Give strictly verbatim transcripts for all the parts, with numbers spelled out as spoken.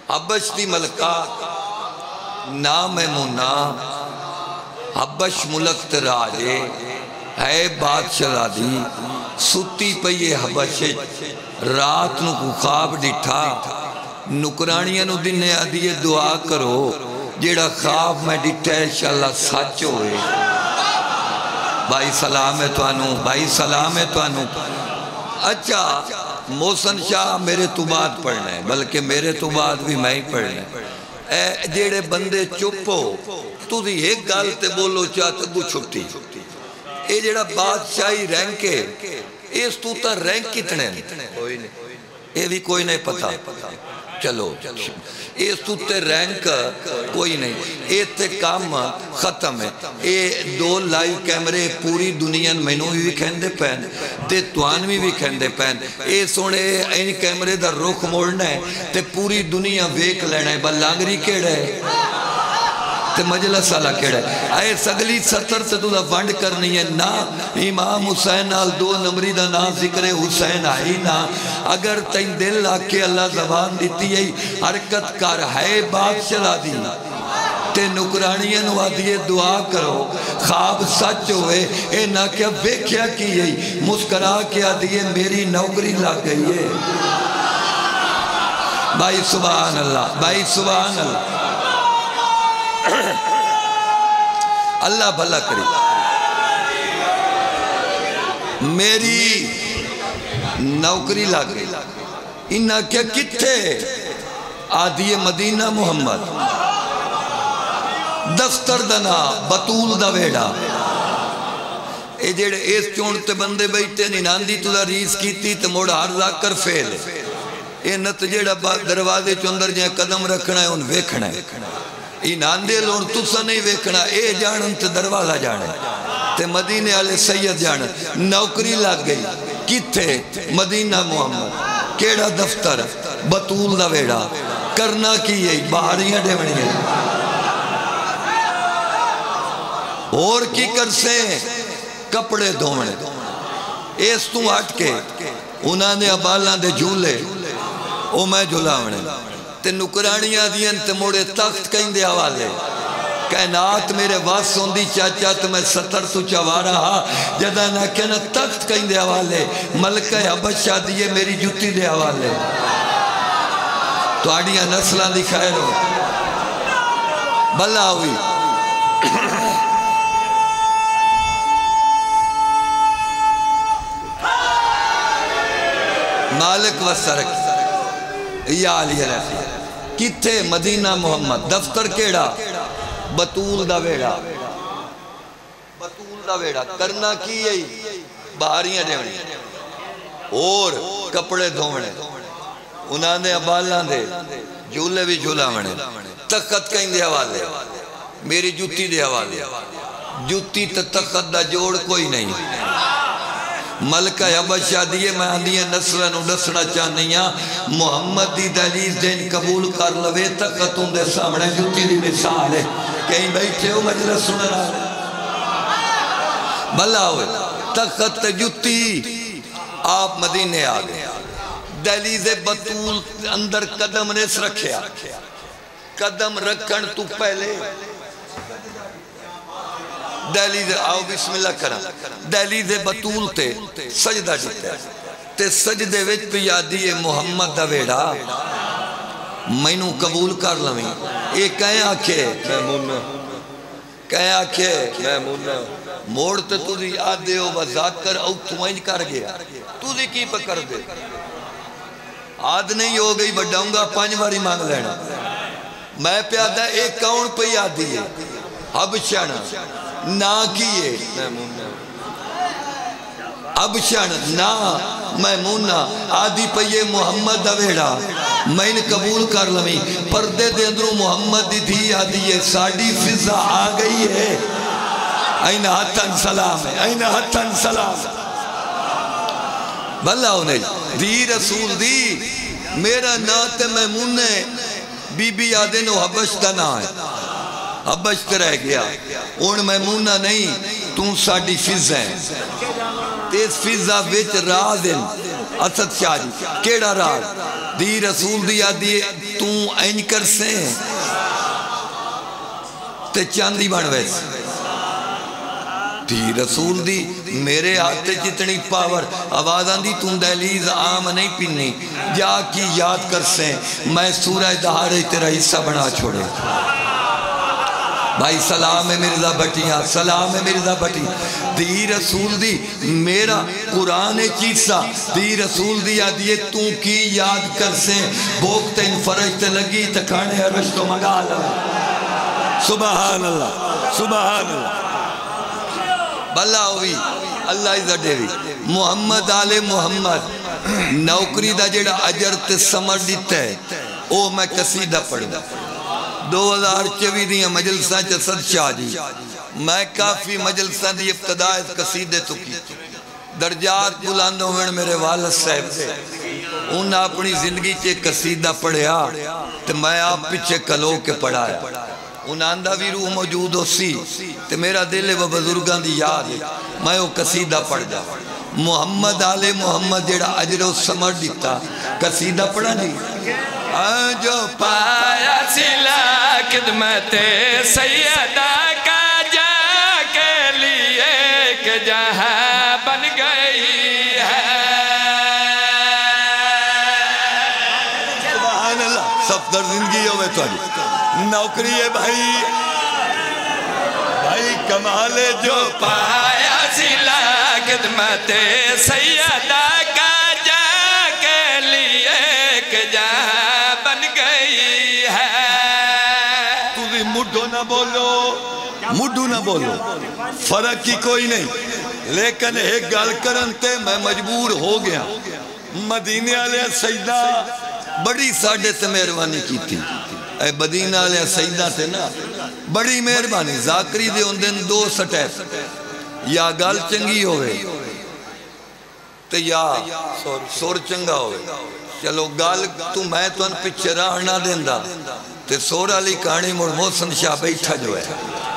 حبش دی ملکہ نام میمونہ حبش ملک تے راجے ہے بادشاہ دی ستی پئیے حبش رات نو کو خواب ڈٹھا نکرانیاں نو دنے آدھیے دعا کرو جیڑا خواب میں ڈٹھا ہے انشاءاللہ سچ ہوئے بھائی سلام ہے تو انو بھائی سلام ہے تو انو اچھا محسن شاہ میرے تو بعد پڑھنا ہے بلکہ میرے تو بعد بھی میں ہی پڑھنا ہے اے جیڑے بندے چپو تو دی ایک گال تے بولو چاہتے گو چھپتی اے جیڑا بادشاہی رینک ہے اس تو تا رینک کتنے اے بھی کوئی نہیں پتا چلو اس تو تے رینک کوئی نہیں اے تے کام ختم ہے اے دو لائیو کیمرے پوری دنیا میں نو بھی کھیندے پہن تے توانوی بھی کھیندے پہن اے سونے این کیمرے دا رخ موڑنا ہے تے پوری دنیا ویک لینا ہے بلانگری کیڑا ہے تے مجلس والا کیڑا ہے آئے سگلی ستر تے تو دا ونڈ کرنی ہے نا امام حسین آل دو نمبری دا نا ذکر حسین آئی نا اگر تین دل آکے اللہ زبان دیتی ہے حرکت کر ہے بادشاہ دی تے نکرانیاں نوا دیئے دعا کرو خواب سچ ہوئے اے نہ کیا ویکھیا کی ہے مسکرا کیا دیئے میری نوکری لگ گئی ہے بھائی سبحان اللہ بھائی سبحان اللہ اللہ بھلا کری میری نوکری لگ گئی انہا کیا کتھے آدھی مدینہ محمد دفتر دنا بطول دا ویڑا اے جیڑے ایس چونٹے بندے بیٹھے نیناندی تو دا ریس کیتی تے موڑا عرضہ کر فیل اے نت جیڑا دروازے چندر جائیں قدم رکھنا ہے ان ویکھنا ہے ایناندے لون تُسا نہیں ویکھنا اے جانن تے دروازہ جانے تے مدینے والے سید جانن نوکری لگ گئی کتھے مدینہ محمد کیڑا دفتر بطول دا ویڑا کرنا کی ہے باہریاں ڈیونی ہے اور کی کر سے کپڑے دھونے ایس تو ہٹ کے انہاں نے ابالاں دے جھولے او میں جھولاونے تے نکرانیاں دین تے موڑے تخت کہیں دے حوالے کائنات میرے واس ہوندی چاچا تو میں ستر تو چوا رہا جدہ نہ کہنا تخت کہیں دے حوالے ملکہ حبشہ دیئے میری جوتی دے حوالے تو آڑیاں نسلہ دکھائے رو بھلا ہوئی مالک و سرک یا علی رفیع کتھے مدینہ محمد دفتر کیڑا بطول دا ویڑا بطول دا ویڑا کرنا کی ہے باہریاں دیونی اور کپڑے دھونے انہاں نے ابالاں دے جھولے بھی جھولاونے تخت کہیں دے حوالے میری جوتی دے حوالے جوتی تے تخت دا جوڑ کوئی نہیں ملکہ حبشہ دیئے میں آندیے نسلہ نو نسلہ چاہنیاں محمد دی دلیز دین قبول کر لوے تقتوں دے سامنے جوتی دی مثال ہے کہیں بیٹھے ہو مجلس سن رہا ہے بھلا ہوئے تقت جوتی آپ مدینے آگئے دلیز بطول اندر قدم نیس رکھیا قدم رکھن تو پہلے دہلیز آؤ بسم اللہ کرا دہلیز بطول تے سجدہ جیتے تے سجدے وچ پہ یادی محمد دا ویڑا میں نو قبول کر لویں اے کہیں آکھے کہیں آکھے موڑ تے تو دی آدھے ہو وزاد کر او تمہیں کر گیا تو دی کی پکر دے آدھ نہیں ہو گئی بڑھاؤں گا پانچ باری مانگ لینا میں پیادہ ایک کون پہ یادی ہے حبشانہ نا کیے ابشن نا میمونہ آدھی پہیے محمد دویڑا میں نے قبول کر لمی پردے دے اندروں محمد دی تھی آدھی یہ ساڑی فضا آگئی ہے این حتن سلام ہے این حتن سلام بھلا انہیں دی رسول دی میرا نات میمونہ بی بی آدھے نو حبش دا نا ہے حبشت رہ گیا ان میمونہ نہیں تم ساڑی فضا ہے تیس فضا ویچ رازن اسد شاہ جی کیڑا راز دی رسول دیا دیے تو این کر سے تے چاندی بن ویسے دی رسول دی میرے ہاتھ جتنی پاور آوازاں دی تم دہلیز عام نہیں پینی جا کی یاد کر سے میں سورہ دہارے تیرا حصہ بنا چھوڑے بھائی سلام ہے مرزا بٹیاں سلام ہے مرزا بٹی دی رسول دی میرا قرآن چیزا دی رسول دی آدھیے تو کی یاد کر سے بوکتے ان فرشتے لگی تکانے عرش تو مگا لگا سبحان اللہ سبحان اللہ بلا ہوئی اللہ عزت دیوی محمد آل محمد نوکری دا جڑا اجر تے سمر دیتا ہے او میں قصیدہ پڑھ دا دو ہزار چوی دیا مجلسہ چسد شاہ جی میں کافی مجلسہ دی ابتداء اس قصیدے تو کی درجات بلند ہوئے میرے والد صاحب سے انہوں نے اپنی زندگی چے قصیدہ پڑھیا تو میں آپ پیچھے کلو کے پڑھایا انہاں اندھا بھی روح موجود ہو سی تو میرا دل وہ بزرگاں دی یاد ہے میں وہ قصیدہ پڑھ جا محمد آل محمد جڑا اجر و سمر دیتا قصیدہ پڑھا نہیں جو پایا سلا خدمت سیدہ کا جا کے لیے کہ جہاں بن گئی ہے سبحان اللہ سفتر زندگی ہوئے تو نوکری ہے بھائی بھائی کمال جو پایا سلا خدمت سیدہ کا جا کے لیے کہ جہاں بن گئی ہے تُوری مڈھو نہ بولو مڈھو نہ بولو فرق کی کوئی نہیں لیکن ایک گال کرنتے میں مجبور ہو گیا مدینے علیہ سیدہ بڑی ساڑھے سے مہربانی کی تھی اے مدینہ علیہ سیدہ تھے نا بڑی مہربانی ذاکری دے ان دن دو سٹیپ یا گال چنگی ہوئے تو یا سور چنگا ہوئے چلو گال تو میں تو ان پچھے راہنا دیندہ تے سور علی کہانی مڑ محسن شاہ بیٹھا جو ہے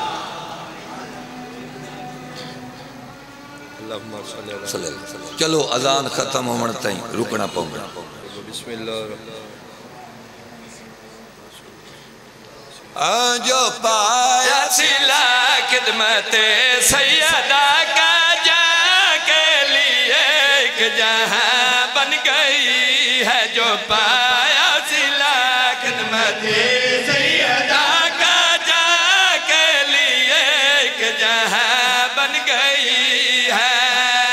چلو اذان ختم ہومن تائیں رکنا پاؤں گا بسم اللہ جو پایا سلا خدمت سیدہ کا جا کے لیے کہ جہاں بن گئی ہے جو پایا سلا خدمت سیدہ کا جا کے لیے کہ جہاں بن گئی ہے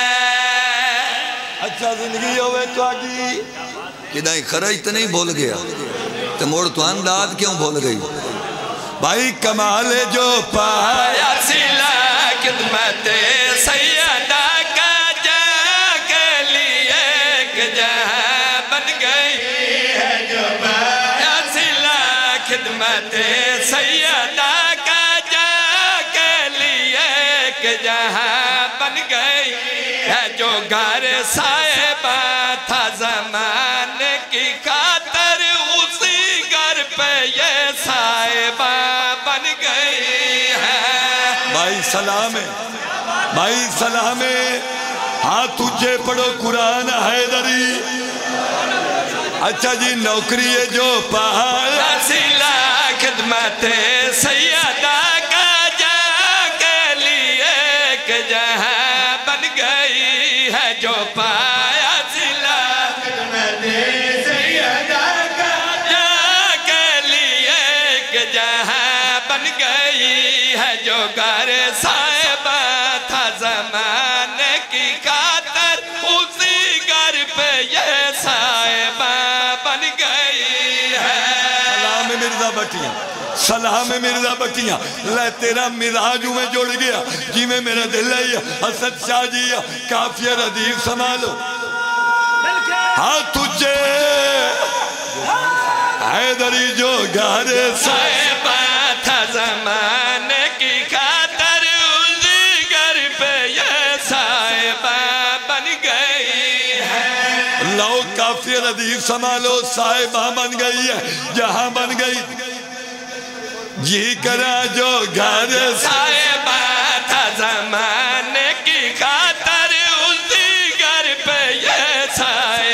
اچھا زندگی ہوئے تو آگی کہ نہیں خرج تو نہیں بول گیا تو موڑ تو انداد کیوں بول گئی بھائی کمال جو پایا سلا خدمت سیدہ کا جا کے لیے کہ جہاں بن گئی ہے جو پایا سلا خدمت سیدہ کا جا کے لیے کہ جہاں بن گئی ہے جو گھر صاحبہ تھا زمان کی خاطر اسی گھر پہ یہ صاحبہ بن گئی ہے بھائی سلام ہے بھائی سلام ہے ہاں تجھے پڑھو قرآن حیدری اچھا جی نوکری ہے جو پایا سلا خدمت سیدہ کا جا کے لیے کہ جہاں بن گئی ہے جو پایا سلا خدمت سیدہ کا جا کے لیے کہ جہاں بن گئی ہے جو گھر صاحبہ تھا زمان کی خاطر اسی گھر پہ یہ صاحبہ بن گئی ہے سلام مرزا بٹیاں سلام مرزا بٹیاں لے تیرا مزاجوں میں جوڑ گیا جی میں میرا دل ہے حسد شاہ جی کافیہ ردیف سنبھالو ہاں تجھے حیدری جو گھر صاحبہ تھا زمان کی خاطر اسی گھر پہ یہ صاحبہ بن گئی ہے لو کافی ردیف سنبھالو صاحبہ بن گئی ہے جہاں بن گئی جی کرا جو گھر صاحبہ تھا زمان کی خاطر اسی گھر پہ یہ صاحبہ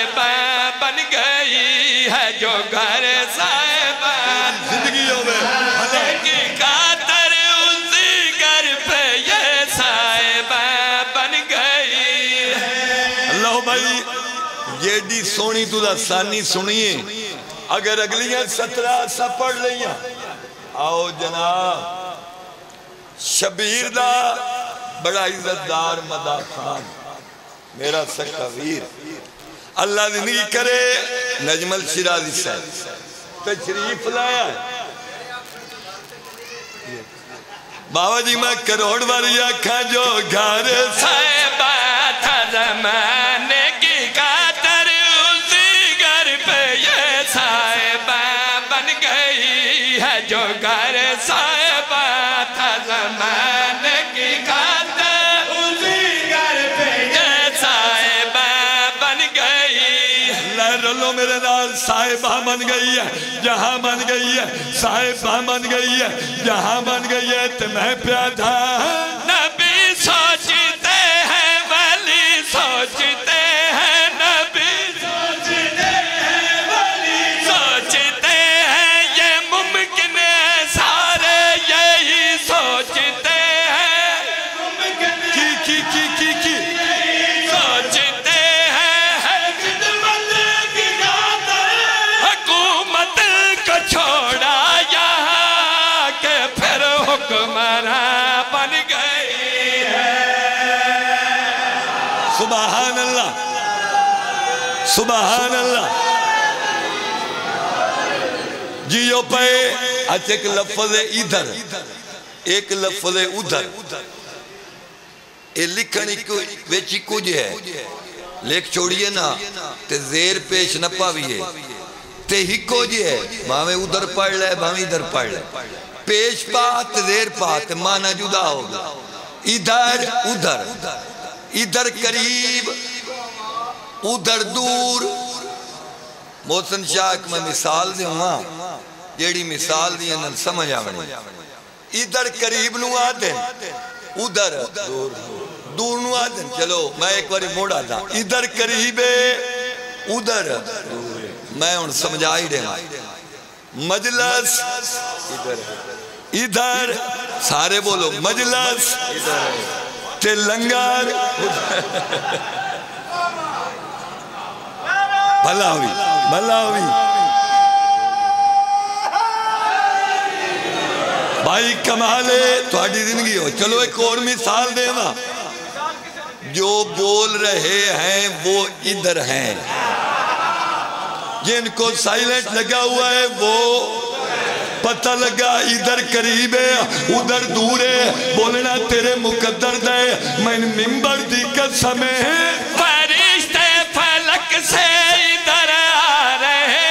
یہ ڈی سونی تو دا سانی سنیے اگر اگلیاں سترہ سا پڑھ لیاں آؤ جناب شبیر دا بڑا عزت دار مدہ خان میرا سکا ویر اللہ زندگی کرے نجم الشرازی صاحب تشریف لایا ہے بابا جی میں کروڑ والی آکھا جو گھر صاحبہ تھا زمانے کی خاطر اسی گھر پہ یہ صاحبہ بن گئی ہے جو گھر صاحبہ تھا زمانے کی خاطر اسی گھر پہ یہ صاحبہ بن گئی اللہ رلو میرے نال صاحبہ بن گئی ہے جہاں بن گئی ہے صاحبہ بن گئی ہے جہاں بن گئی ہے تو میں پیادہ نبی سوچتے ہیں ولی سوچتے ہیں نبی سوچتے ہیں ولی سوچتے ہیں یہ ممکن ہے سارے یہی سوچتے ہیں کی کی کی کی کی سوچتے ہیں خدمت کی خاطر حکومت کو چھوڑا یہاں کہ پھر حکمراں بن گئی ہے سبحان اللہ سبحان اللہ جیو پہ اچھ ایک لفظ ادھر ایک لفظ ادھر یہ لکھنی ویچی کچھ ہے لیک چھوڑیے نا تے زیر پیش نہ پاویے تے ہی کچھ ہے بھاویں ادھر پڑھ لے بھاویں ادھر پڑھ لے پیش پات زیر پات معنی جدا ہوگا ادھر ادھر ادھر قریب ادھر دور محسن شاہ میں مثال دے ہوں جیڑی مثال دی انہوں سمجھ آمنی ادھر قریب نو آدھیں ادھر دور نو آدھیں چلو میں ایک باری موڑا تھا ادھر قریب ادھر میں ان سمجھائی دے مجلس ادھر سارے بولو مجلس تے لنگر بھلا ہوئی بھلا ہوئی بھائی کمالے تو آڑی زندگی ہو چلو ایک اور مثال دے نا جو بول رہے ہیں وہ ادھر ہیں جن کو سائلنٹ لگا ہوا ہے وہ پتہ لگا ادھر قریب ہے ادھر دور ہے بولنا تیرے مقدر دے میں ممبر دی قسم ہے فرشتے فلک سے ادھر آ رہے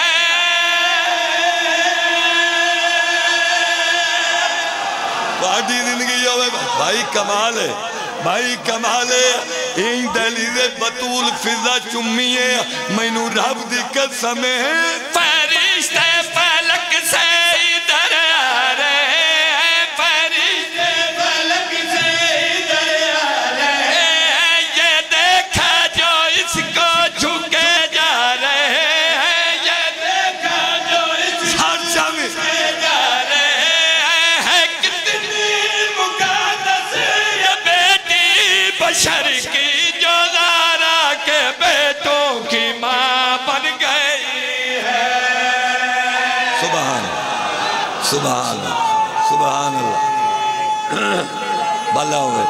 بڑی زندگی ہوئے بھائی کمال ہے بھائی کمال ہے این دلیز بطول فضا چمی ہے میں نو رب دی قسم ہے فرشتے فلک سے ادھر آ رہے ہیں فرشتے فلک سے ادھر آ رہے ہیں یہ دیکھا جو اس کو جھکے جا رہے ہیں یہ دیکھا جو اس کو جھکے جا رہے ہیں کتنی مقدس یہ بیٹی بشر کی جو زارا کے بیٹوں کی ماں بن گئی ہے سبحان سبحان سبحان اللہ بھلا ہوئے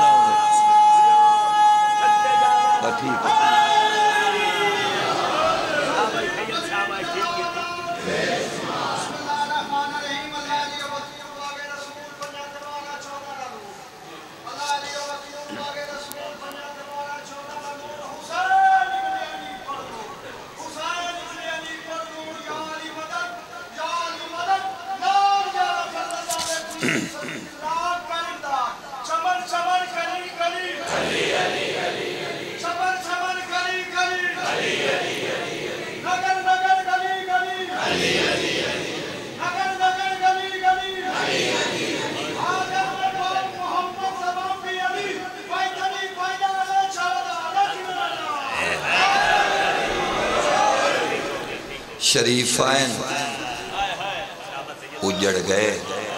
ٹھیک شریفین اجڑ گئے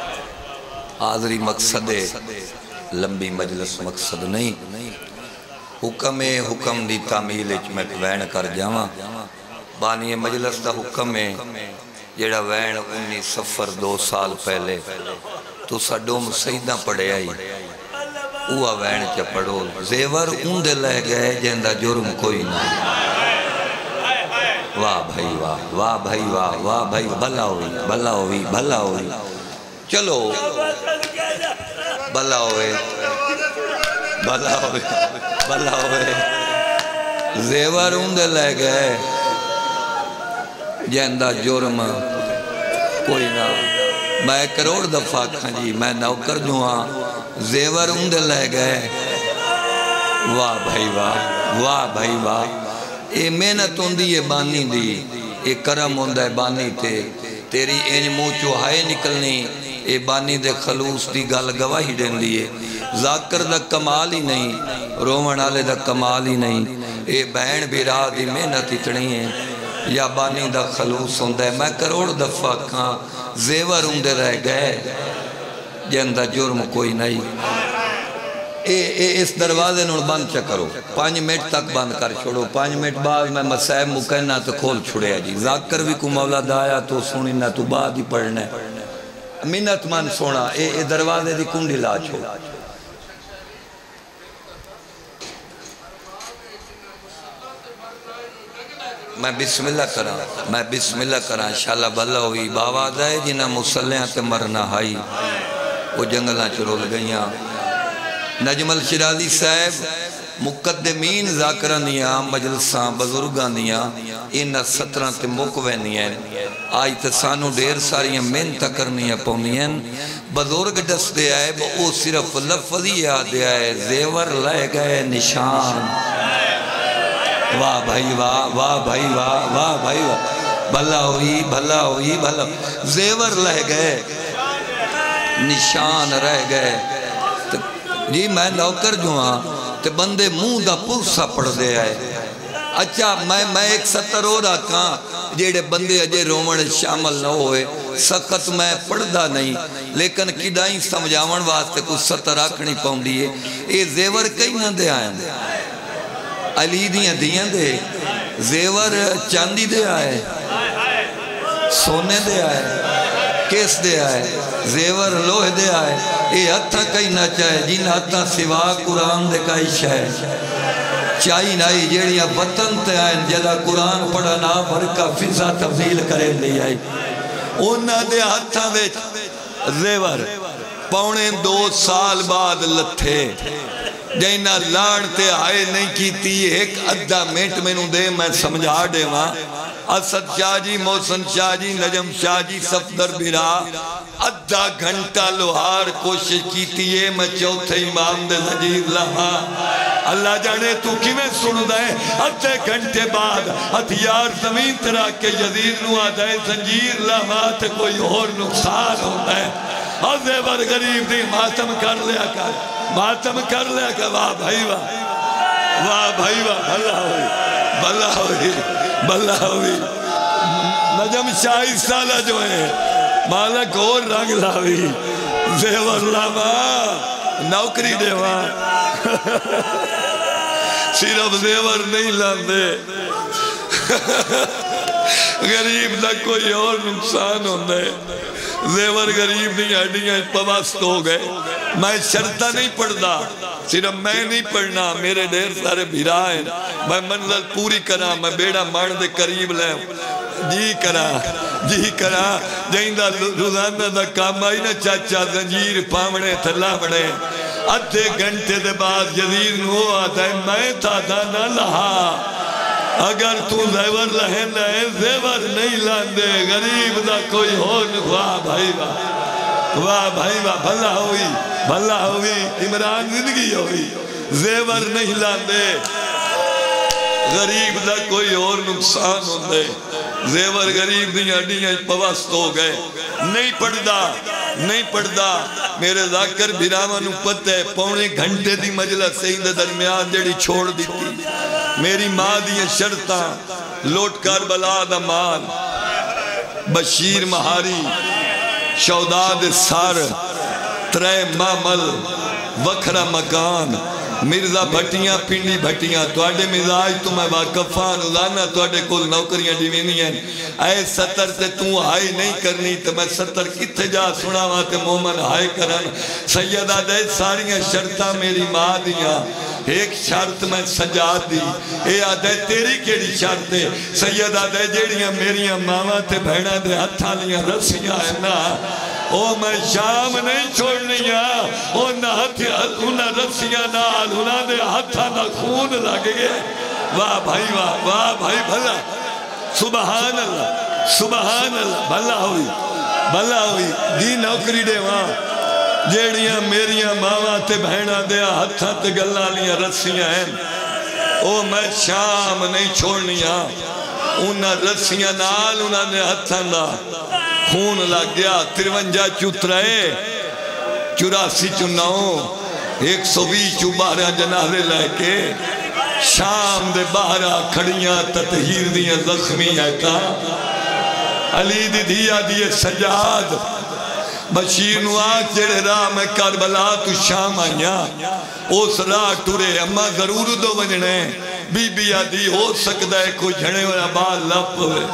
حاضری مقصد ہے لمبی مجلس مقصد نہیں حکم ہے حکم دی تعمیل اچ میں وین کر جاواں بانی مجلس دا حکم ہے جیڑا وین انی سفر دو سال پہلے تو سڈوم سیدہ پڑے آئی اوہ وین چا پڑھو زیور اندے لے گئے جہندہ جرم کوئی نہ واہ بھائی واہ واہ بھائی واہ واہ بھائی بھلا ہوئی بھلا ہوئی بھلا ہوئی چلو بھلا ہوئے بھلا ہوئے بھلا ہوئے زیور اندے لے گئے جہندہ جرم کوئی نہ میں کروڑ دفعہ کھانجی میں نوکر جو ہاں زیور اندے لے گئے واہ بھائی واہ واہ بھائی واہ اے محنت ہوندی ہے بانی دی اے کرم ہوندہ ہے بانی تے تیری اینج منہ چوہائے نکلنی اے بانی دے خلوص دی گل گواہی دین دیئے ذاکر دا کمال ہی نہیں رومن آلے دا کمال ہی نہیں اے بہن بیرا دی محنت اتنی ہے یا بانی دا خلوص ہوندہ ہے میں کروڑ دفعہ کھاں زیور ہوندے رہ گئے جہندہ جرم کوئی نہیں اے اے اس دروازے نوڑ بند چا کرو پانچ منٹ تک بند کر چھوڑو پانچ منٹ بعد میں مسائب مکہنا تو کھول چھوڑے جی ذاکر بھی کو مولا دایا تو سونی نہ تو بعد ہی پڑھنے منت من سونا اے اے دروازے دی کنڈی لا چھو میں بسم اللہ کرا میں بسم اللہ کرا انشاءاللہ بھلا ہوئی باواد ہے جنہ مسلیاں تے مرنا ہائی وہ جنگلاں چرول گئیاں نجم الشرازی صاحب مقدمین ذاکران دیاں مجلساں بزرگان دیاں انہ ستران تے مقوینی ہیں آئی تے سانو دیر ساریاں محنت کرنی ہیں پونی ہیں بزرگ ڈس دے آئے وہ صرف لفظی یاد دے آئے زیور لے گئے نشان واہ بھائی واہ واہ بھائی واہ واہ بھائی واہ بھلا ہوئی بھلا ہوئی بھلا زیور لے گئے نشان رہ گئے جی میں نوکر جو ہاں تے بندے منہ دا پرسا پڑھ دے آئے اچھا میں میں ایک ستر ہو رہا کہاں جیڑے بندے اجے رومن شامل نہ ہوئے سخت میں پڑھدا نہیں لیکن کدائیں سمجھاون واسطے کچھ ستر آکھنی پاؤں دیئے اے زیور کئی نہ دے آئیں علی دیاں دیاں دے زیور چاندی دے آئے سونے دے آئے کیس دے آئے زیور لوہ دے آئے اے ہتھا کئی نہ چاہے جن ہتھا سوا قرآن دے کئی شاہ چاہی نائی جیڑیاں وطن تے آئیں جدا قرآن پڑھا نا برکہ فضا تفضیل کریں دی آئی انہاں دے ہتھا دے زیور پونے دو سال بعد لتھے جائنہ لانتے آئے نہیں کیتی ایک ادھا منٹ میں نو دے میں سمجھا دے ماں اسد شاہ جی محسن شاہ جی نجم شاہ جی صفدر برا ادھا گھنٹہ لوہار کوشش کیتی ہے میں چوتھے امام دے نجیب لہا اللہ جانے تو کی میں سن دائے ادھے گھنٹے بعد ہتھیار زمین ترا کے یزید نو آدھائے زنجیر لہا تے کوئی اور نقصان ہوتا ہے اور زیور غریب دی ماتم کر لیا کر ماتم کر لیا کر واہ بھائی واہ واہ بھائی واہ بھلا ہوئی بھلا ہوئی بھلا ہوئی نجم شاہی سالہ جو ہے مالک اور رنگ لاوی زیور لاما نوکری دے وہاں صرف زیور نہیں لاندے غریب دا کوئی اور نقصان ہوندے زیور غریب نہیں ہڈیاں پوست ہو گئے میں شرطہ نہیں پڑھدا صرف میں نہیں پڑھنا میرے ڈیر سارے بھیرا ہیں میں منزل پوری کرا میں بیڑا مان دے قریب لے جی کرا جی کرا جائندہ روزانہ دا کام آئی نا چاچا زنجیر پامنے تھلا بڑے ادھے گھنٹے دے بعد یزید نو آتا ہے میں تھا دا نہ لہا اگر تو زیور لہن لہے زیور نہیں لاندے غریب دا کوئی ہو واہ بھائی واہ واہ بھائی واہ بھلا ہوئی بھلا ہوئی عمران زندگی ہوئی زیور نہیں لاندے غریب دا کوئی اور نقصان ہوندے زیور غریب دی ہڈیاں پوست ہو گئے نہیں پڑھدا نہیں پڑھدا میرے ذاکر بھیراوانو پتہ ہے پونے گھنٹے دی مجلس سے اندر درمیان جڑی چھوڑ دیتی میری ماں دی شرطاں لوٹ کربلا دا مال بشیر مہاری شوداد سار ترے مامل وکھرا مکان مرزا بھٹیاں پنڈی بھٹیاں توڑے مزاج تو میں واقفان لانا توڑے کل نوکریاں دیوینی ہیں اے ستر تے تو ہائی نہیں کرنی تو میں ستر کتے جا سنا واتے مومن ہائی کرن سیدہ دے ساریاں شرطہ میری ماں دیاں ایک شرط میں سجاد دی اے آدھے تیری کیڑی شرط ہے سیدہ دے جیڑیاں میریاں ماما تے بھیڑا دے ہتھالیاں رسیاں ہیں نا او میں شام نہیں چھوڑنیا او نہ ہتھی انہ رسیاں نال انہ دے ہتھا نہ خون لگ گئے واہ بھائی واہ واہ بھائی بھلا سبحان اللہ سبحان اللہ بھلا ہوئی بھلا ہوئی دی نوکری دے وہاں جیڑیاں میریاں ماما تے بہنہ دیا ہتھا تے گلالیاں رسیاں ہیں او میں شام نہیں چھوڑنیا انہ رسیاں نال انہ نے ہتھا نہ خون لگ گیا ترونجا چترائے چوراسی چناؤں ایک سو بی چو بارہ جنازے لے کے شام دے بارہ کھڑیاں تطہیر دیاں زخمی آئیتا علی دی دیا دیئے سجاد بشیر نواک جڑے راہ میں کربلا تو شام آئیا اس راہ ٹورے اما ضرور دو بجنے بی بی آدھی ہو سکتا ہے کوئی جھڑے والا بال لپ ہوئے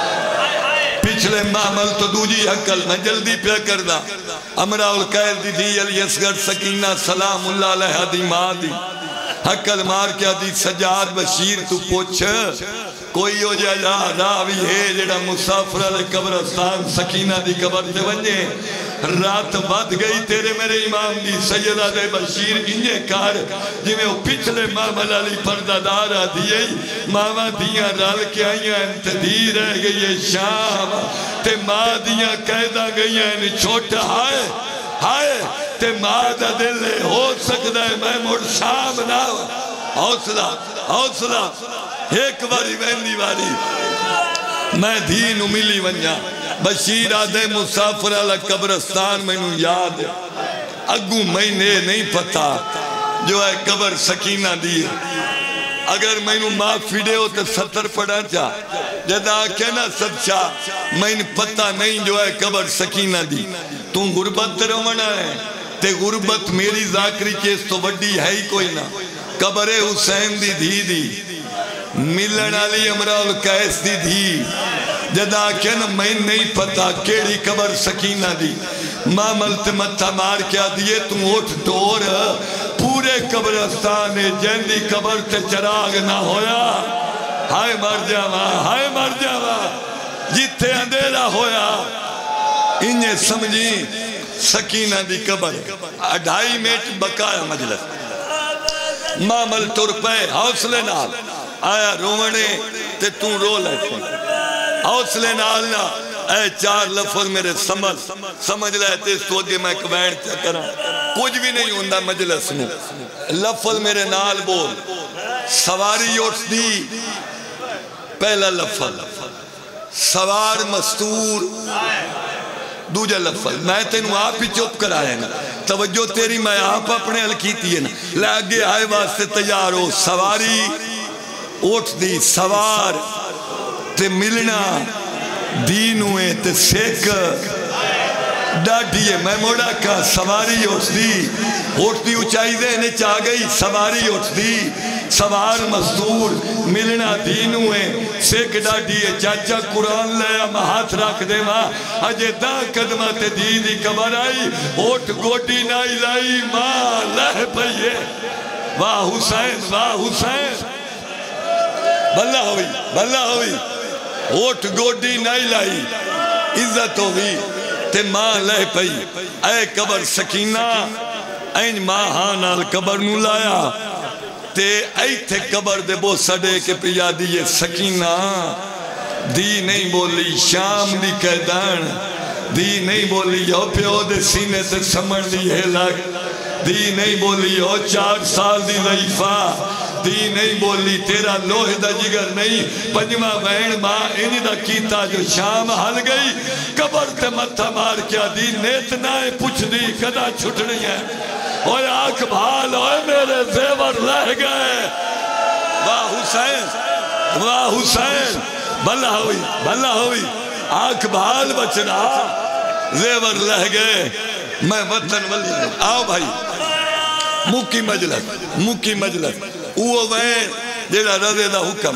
پچھلے معامل تو دوجی حقل میں جلدی پہ کردہ امرہ القید دی دی علی اصغر سکینہ سلام اللہ علیہ دی ماں دی حقل مار کیا دی سجاد بشیر تو پوچھ کوئی ہو جائے جا راوی ہے جڑا مسافر علیہ قبرستان سکینہ دی قبر تے ونجے رات بات گئی تیرے میرے امام دی سیدہ دے بشیر انجے کار جی میں وہ پچھلے معامل علی پردہ دارہ دیئے ماما دیاں رال کے آئیاں انتدی رہ گئی شام تے ماں دیاں قیدہ گئی ہیں چھوٹا ہائے ہائے تے ماں دا دل ہو سکتا ہے میں مڑ شام نہ حوصلہ حوصلہ ایک باری ویندی باری میں دین ملی ونجا بشیر آدھے مسافر علیہ قبرستان میں نو یاد اگو مہینے نہیں پتا جو ہے قبر سکینہ دی اگر میں نو معافی دے ہو تو ستر پڑھا چا جدا کہنا سچا میں نے پتا نہیں جو ہے قبر سکینہ دی تو غربت رونا ہے تے غربت میری ذاکری کیس تو بڑی ہے ہی کوئی نہ قبر حسین دی دھی دی ملن علی امرہ القیس دی دھی جدا کہنا میں نہیں پتا کیڑی قبر سکینہ دی ماں ملت متھا مار کیا دیئے تم اٹھ دور پورے قبرستان جیندی قبر تے چراغ نہ ہویا ہائے مر جاوا ہائے مر جاوا جتے اندھیرا ہویا انہیں سمجھی سکینہ دی قبر اڈھائی میٹ بقایا مجلس ماں مل تر پہ حوصلے نال آیا رونے تے تُوں رو لیتے حوصلے نال نا اے چار لفظ میرے سمجھ سمجھ لیتے اس تو اگے میں کوین کیا کرا کچھ بھی نہیں ہوندہ مجلس میں لفظ میرے نال بول سواری اٹھ دی پہلا لفظ سوار مستور دوجہ لفظ میں تینوں آپ ہی چپ کرائے نا توجہ تیری میں آپ اپنے حل کیتی ہے نا لگے آئے واسطے تیار ہو سواری اٹھ دی سوار تے ملنا دین ہوئے تے سیک ڈاڈیے میں موڑا کا سواری اٹھ دی اٹھ دی اچائی دے نے چاہ گئی سواری اٹھ دی سوار مزدور ملنا دین ہوئے سیک ڈاڈیے چاچا قرآن لیا میں ہاتھ رکھ دے ماں اجے دا قدمہ تے دی دی کبر آئی اٹھ گوٹی نائی لائی ماں لہ پئیے واہ حسین واہ حسین بھلا ہوئی بھلا ہوئی اوٹ گوڈی نہیں لائی عزت ہوئی تے ماں لے پئی اے قبر سکینہ این ماں ہانال قبر نو لایا تے اے تھے قبر دے بو سڑے کے پیا دیئے سکینہ دی نہیں بولی شام دی قیدان دی نہیں بولی یو پیو دے سینے تے سمڑ دی ہے لگ دی نہیں بولی یو چار سال دی ضعیفہ دی نہیں بولی تیرا لوہ دا جگر نہیں پنجمہ بہن ماں انہی دا کیتا جو شام حل گئی قبر تے متھا مار کیا دی نیت نائے پوچھ دی کدا چھٹنی ہے اوہ آنکھ بھال اوہ میرے زیور لہ گئے واہ حسین واہ حسین بھلا ہوئی بھلا ہوئی آنکھ بھال بچنا زیور لہ گئے میں وطن ولی آؤ بھائی موکی مجلس موکی مجلس اوہ وین جیڑا رضے دا حکم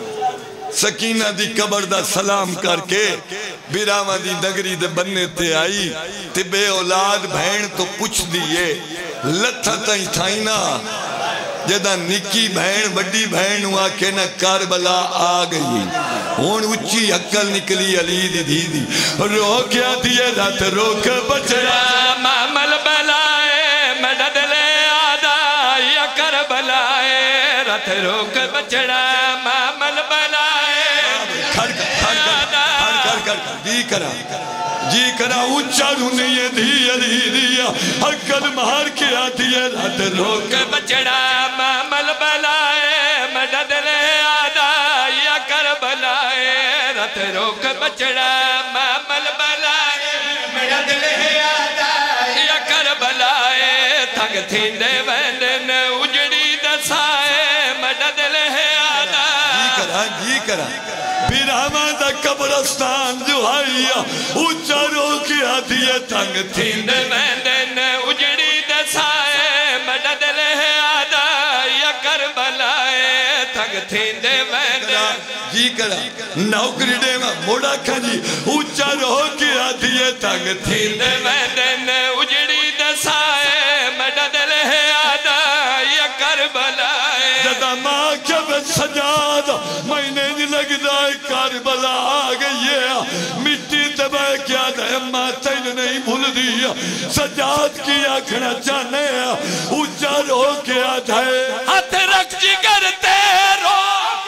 سکینہ دی قبر دا سلام کر کے بیراما دی نگری دے بننے تے آئی تے بے اولاد بھین تو پوچھ دیئے لتھا تائیں تھائینا جدہ نکی بھین بڑی بھین ہوا کہ نہ کربلا آ گئی ہون اچھی عقل نکلی علی دی دی دی روکیا دیئے رات روک بچڑا مامل بلائے مدد لے آدھا یا کربلائے رات روک بچڑا مامل بلائے کھڑ کر کھڑ کر کھڑ کر جی کرا جی کرا اونچا رونیے دی علی دیا عقل مہار کے آتی ہے رات روک بچڑا مامل بلائے مدد لے آدھا یا کربلائے رات روک بچڑا مامل بلائے مدد لے آدھا یا کربلائے تھنگ تھیندے ویندن اجڑی دسائے مدد لے آدھا جی کرا جی کرا بیراما دا قبرستان جو آئیا اونچا رو کے آتی ہے تھنگ تھیندے ویندن اجڑی دسائے مدد لے آدھا یا کربلائے تھنگ تھیندے ویندن جی کرا نوکری دے ماں موڑا کھنی اونچا رو کے آتی ہے تھنگ تھیندے ویندن اجڑی دسائے مدد لے آدھا یا کربلائے جدہ ماں کیا میں سجاد میں نے نہیں لگ دائے کربلا آگئی ہے مٹی تبہ کیا دے ماں تین نہیں بھول دیا سجاد کی آکھنا چاہنے اونچا رو کے آجائے ہاتھ رکھ جگر تیرو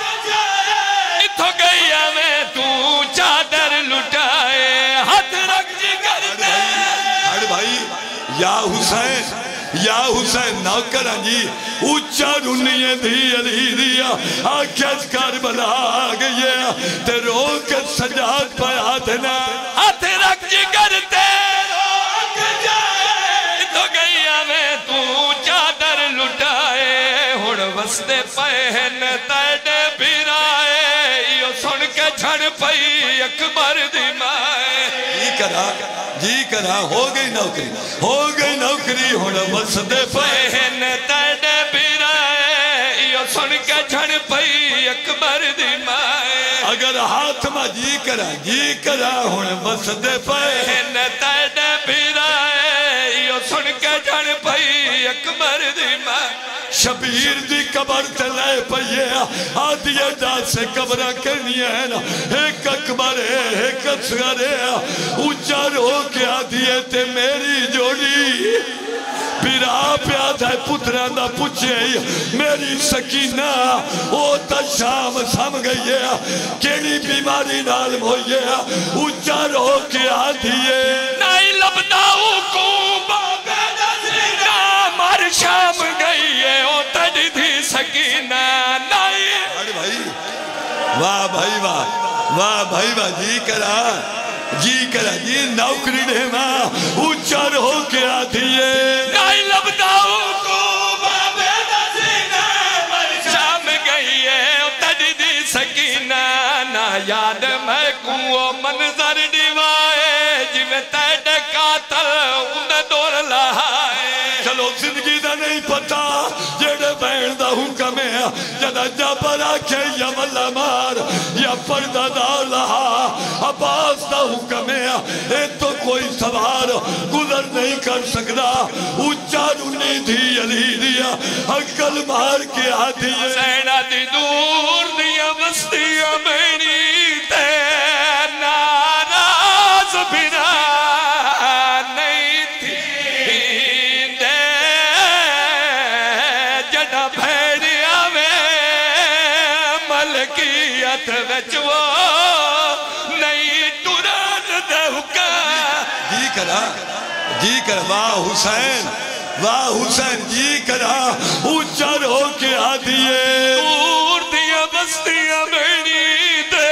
اتھو گئی میں تو چادر لٹائے ہاتھ رکھ جگر تیرو ہر بھائی یا حسین یا حسین نوکرہ جی اونچا رونیے دی علی دیا آکھیت کربلا آگئی ہے تے روکت سجاد پایا دینا ہاتھ رکھ جگر تیرو اتھو گئی میں تو چادر لٹائے ہون وستے پہن تیڑے بھیرائے یہ سن کے جھڑ پئی اکبر دی مائے جی کرا جی کرا ہو گئی نوکری ہو گئی نوکری ہونا وسدے پہن تیڑے بھیرائے یہ سن کے جھڑ پئی اکبر دی مائے اگر ہاتھ میں جی کرا جی کرا ہونا وسدے پہن تیڑے بھیرائے یہ سن کے جھڑ پئی اکبر دی مائے شبیر دی قبر تلائے پئیے آدھیے دا سے قبرہ کرنی ہے نا ایک اکبر ہے ایک اصغر ہے اونچا رو کے آدھیے تے میری جوڑی پھر آپ یاد ہے پتران دا پوچھے میری سکینہ او تا شام سم گئی ہے کیڑی بیماری نالم ہوئی ہے اونچا رو کے آدھیے نائی لبداؤ کو بابے نظرینہ مار شام گئی ہے او تجھ دی سکینہ نائی اڑ بھائی واہ بھائی واہ واہ بھائی واہ جی کرا جی کرا جی نوکری دے ماں اونچا رو کے آدھیے نائی لبداؤ کو بابے نظرینہ مار شام گئی ہے او تجھ دی سکینہ نا یاد میں کو منظر دیوائے جی میں تیڑے قاتل انہیں دور لہائے چلو زندگی دا نہیں پتا جیڑے بین دا حکم ہے جدہ جبر آکھے یا ملا مار یا پردہ دار لہا عباس دا حکم ہے اے تو کوئی سوار گزر نہیں کر سکتا اونچا رونی تھی علی دیا عقل مار کے آتی ہے سینہ دی دور دیا بستیاں بینی تے ناراض بنا نہیں تھی دے جڑا بھیڑیا میں ملکیت وچ وہ نہیں ٹران دے حکا جی کرا جی کرا واہ حسین واہ حسین جی کرا اونچا رو کے آدھیے دور دیا بستیاں بینی دے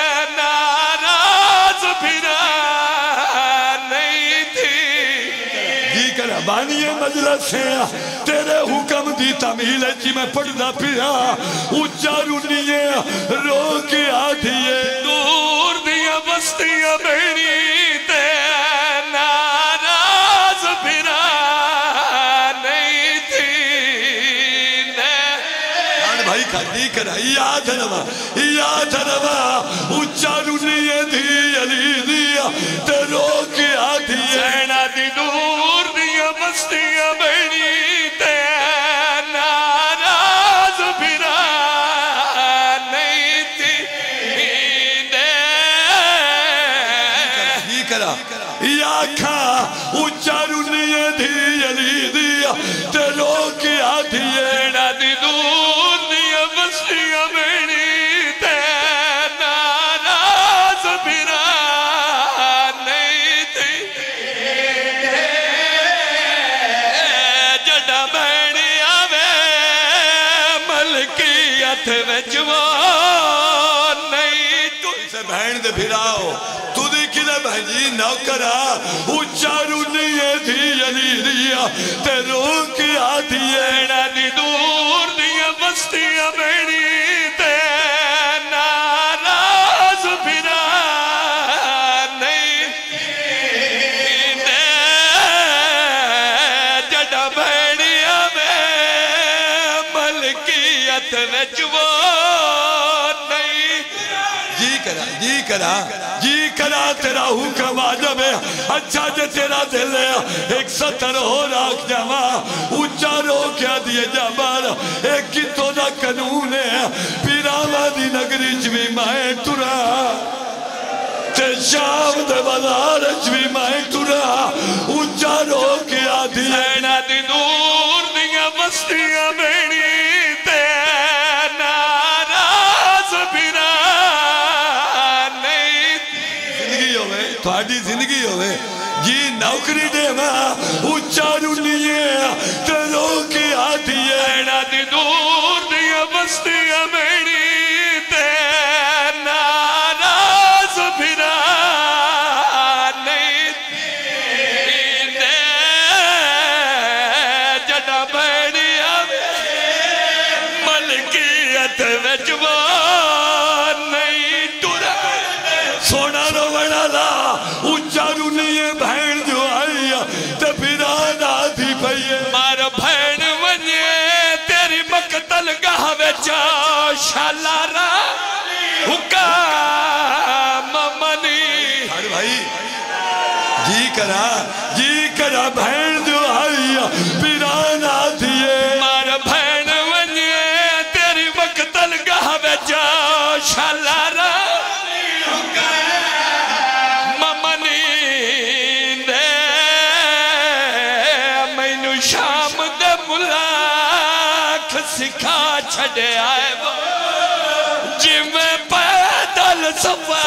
ناراض بنا نہیں تھی جی کرا بانیے مجلس ہے تیرے حکم دی تعمیل ہے جی میں پڑھنا پیا اونچا رونیے رو کے آدھیے دور دیا بستیاں بینی دے ناراض بنا نہیں تھی کھا دی کرا یاد روا یاد روا اچھا رونی دی علی دیا تے رو کے آدھی سینا دی دور دیا بستیاں بڑی تے ناراض پھرا نہیں تھی دے یہ کرا یا کھا اچھا رونی دی علی دیا تے رو کے آدھی سینا دی دور دیا بستیاں بڑی تے ناراض پھرا نہیں تھی جڑا بینی آوے ملکیت وچو نہیں تو سے بہن دے پھراؤ تو دیکھی دے بہنی نوکرا اچھا رونی دی علی دیا تے رو کے آدھی سینا دی دور دیا بستیاں بڑی تے ناراض پھرا نہیں دے جڑا بینی آوے ملکیت وچو نہیں جی کرا جی کرا جی کرا تیرا حکم آجب ہے اچھا جے تیرا دل ہے ایک ستر ہو راک جاما اچھا رو کیا دیے جامارا ایک کی تو دا قانون ہے پیراما دی نگری جوی مائیں تورا تے شام دے بازار جوی مائیں تورا اچھا رو کیا دیے سینا دی دور دیا بستیاں بڑی تے ناراض پھرا نہیں زندگی ہوئے تھوڑی زندگی ہوئے جی نوکری دے ماں اچھا رونی ہے تے رو کے آدھی ہے سینا دی دور دیا بستیاں بڑی تے ناراض پھرا نہیں دے جڑا بینی آوے ملکیت وچو نہیں ٹورا سونا رو بڑا لا اچھا رونی ہے بہن جو آئی تے پھر آنا تھی پہیے مار بھین ونیے تیری مقتل گاہ وچا شالارا حکام منی ہر بھائی جی کرا جی کرا بہن جو آئی پھر آنا تھی مار بھین ونیے تیری مقتل گاہ وچا شالارا ممنی دے مینو شام دے ملاک سکھا چھڑے آئے وہ جی میں پیدل سفر